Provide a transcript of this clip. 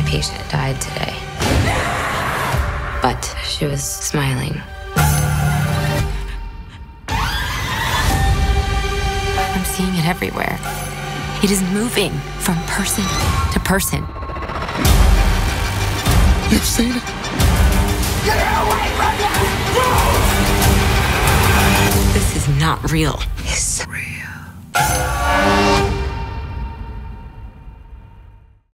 patient died today. But she was smiling. I'm seeing it everywhere. It is moving from person to person. You've seen it? Get away from me! This is not real. It's